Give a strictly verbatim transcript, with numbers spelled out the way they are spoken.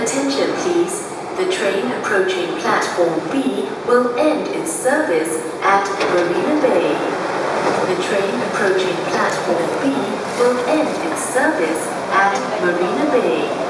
Attention please. The train approaching platform B will end its service at Marina Bay. The train approaching platform B will end its service at Marina Bay.